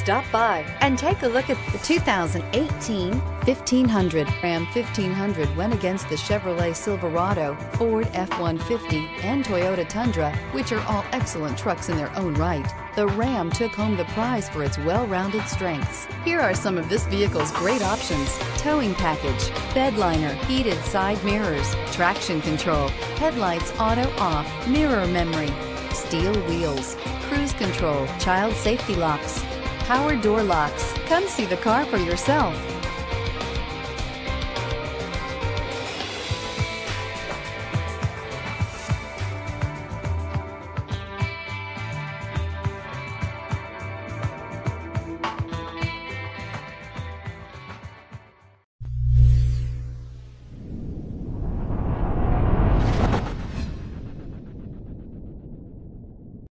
Stop by and take a look at the 2018 1500. Ram 1500 went against the Chevrolet Silverado, Ford F-150, and Toyota Tundra, which are all excellent trucks in their own right. The Ram took home the prize for its well-rounded strengths. Here are some of this vehicle's great options: towing package, bed liner, heated side mirrors, traction control, headlights auto off, mirror memory, steel wheels, cruise control, child safety locks, power door locks. Come see the car for yourself.